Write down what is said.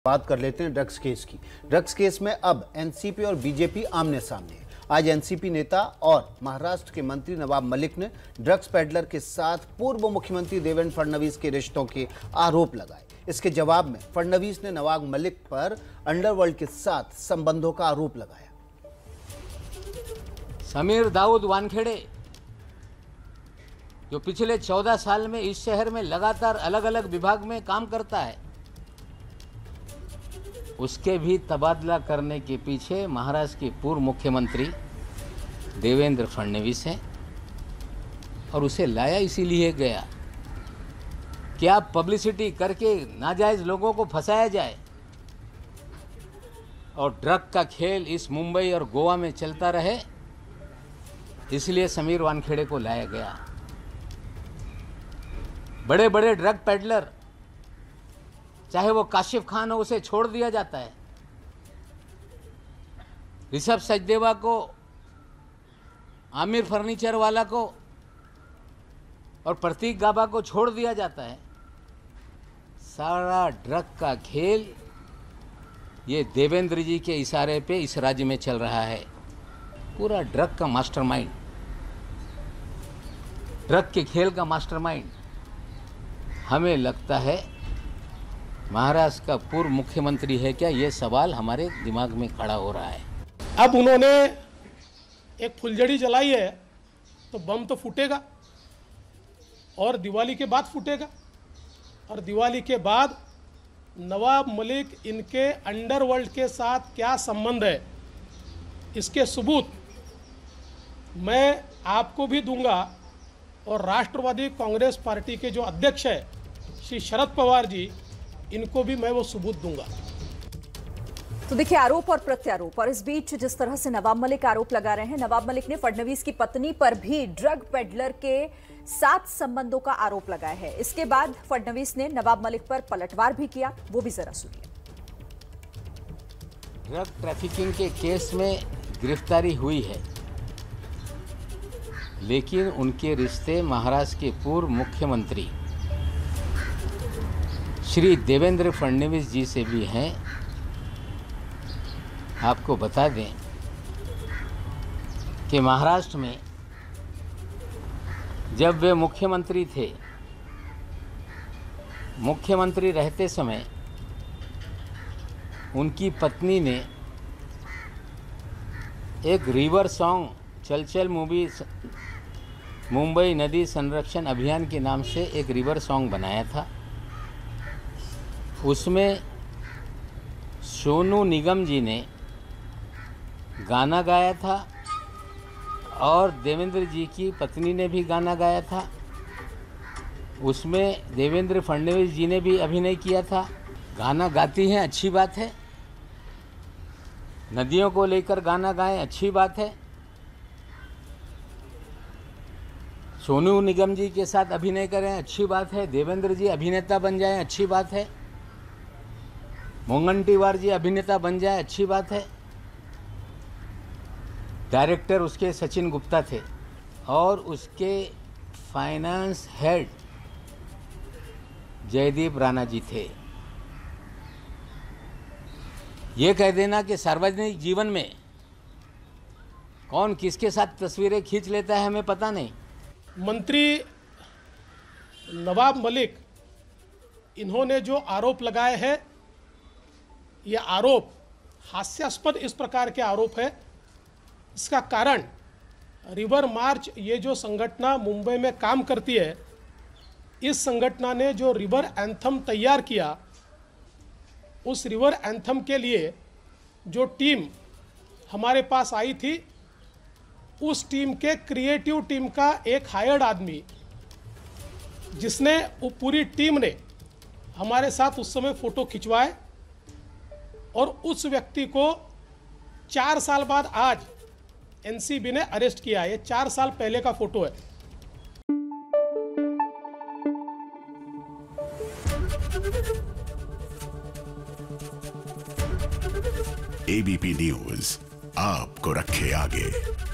बात कर लेते हैं ड्रग्स केस की। ड्रग्स केस में अब एनसीपी और बीजेपी आमने सामने है। आज एनसीपी नेता और महाराष्ट्र के मंत्री नवाब मलिक ने ड्रग्स पेडलर के साथ पूर्व मुख्यमंत्री देवेंद्र फडणवीस के रिश्तों के आरोप लगाए। इसके जवाब में फडणवीस ने नवाब मलिक पर अंडरवर्ल्ड के साथ संबंधों का आरोप लगाया। समीर दाऊद वानखेड़े जो पिछले 14 साल में इस शहर में लगातार अलग अलग विभाग में काम करता है, उसके भी तबादला करने के पीछे महाराष्ट्र के पूर्व मुख्यमंत्री देवेंद्र फडणवीस हैं और उसे लाया इसीलिए गया कि आप पब्लिसिटी करके नाजायज लोगों को फंसाया जाए और ड्रग का खेल इस मुंबई और गोवा में चलता रहे, इसलिए समीर वानखेड़े को लाया गया। बड़े बड़े ड्रग पेडलर, चाहे वो काशिफ खान हो, उसे छोड़ दिया जाता है। ऋषभ सचदेवा को, आमिर फर्नीचर वाला को और प्रतीक गाबा को छोड़ दिया जाता है। सारा ड्रग का खेल ये देवेंद्र जी के इशारे पे इस राज्य में चल रहा है। पूरा ड्रग का मास्टरमाइंड, ड्रग के खेल का मास्टरमाइंड हमें लगता है महाराष्ट्र का पूर्व मुख्यमंत्री है क्या, ये सवाल हमारे दिमाग में खड़ा हो रहा है। अब उन्होंने एक फुलझड़ी जलाई है तो बम तो फूटेगा और दिवाली के बाद फूटेगा, और दिवाली के बाद नवाब मलिक इनके अंडरवर्ल्ड के साथ क्या संबंध है, इसके सबूत मैं आपको भी दूंगा और राष्ट्रवादी कांग्रेस पार्टी के जो अध्यक्ष है श्री शरद पवार जी, इनको भी मैं वो सबूत दूंगा। तो देखिए, आरोप और प्रत्यारोप, और इस बीच जिस तरह से नवाब मलिक आरोप लगा रहे हैं, नवाब मलिक ने फडणवीस की पत्नी पर भी ड्रग पेडलर के साथ संबंधों का आरोप लगाया है। इसके बाद फडणवीस ने नवाब मलिक पर पलटवार भी किया, वो भी जरा सुनिए। ड्रग ट्रैफिकिंग के केस में गिरफ्तारी हुई है, लेकिन उनके रिश्ते महाराष्ट्र के पूर्व मुख्यमंत्री श्री देवेंद्र फडणवीस जी से भी हैं। आपको बता दें कि महाराष्ट्र में जब वे मुख्यमंत्री थे, मुख्यमंत्री रहते समय उनकी पत्नी ने एक रिवर सॉन्ग चल चल मूवी मुंबई नदी संरक्षण अभियान के नाम से एक रिवर सॉन्ग बनाया था। उसमें सोनू निगम जी ने गाना गाया था और देवेंद्र जी की पत्नी ने भी गाना गाया था। उसमें देवेंद्र फडणवीस जी ने भी अभिनय किया था। गाना गाती हैं, अच्छी बात है। नदियों को लेकर गाना गाएं, अच्छी बात है। सोनू निगम जी के साथ अभिनय करें, अच्छी बात है। देवेंद्र जी अभिनेता बन जाएं, अच्छी बात है। मुनगंटीवार जी अभिनेता बन जाए, अच्छी बात है। डायरेक्टर उसके सचिन गुप्ता थे और उसके फाइनेंस हेड जयदीप राणा जी थे। ये कह देना कि सार्वजनिक जीवन में कौन किसके साथ तस्वीरें खींच लेता है, हमें पता नहीं। मंत्री नवाब मलिक, इन्होंने जो आरोप लगाए हैं, ये आरोप हास्यास्पद इस प्रकार के आरोप है। इसका कारण रिवर मार्च, ये जो संगठन मुंबई में काम करती है, इस संगठन ने जो रिवर एंथम तैयार किया, उस रिवर एंथम के लिए जो टीम हमारे पास आई थी, उस टीम के क्रिएटिव टीम का एक हायर्ड आदमी, जिसने वो पूरी टीम ने हमारे साथ उस समय फ़ोटो खिंचवाए और उस व्यक्ति को 4 साल बाद आज एनसीबी ने अरेस्ट किया। ये 4 साल पहले का फोटो है। एबीपी न्यूज आपको रखे आगे।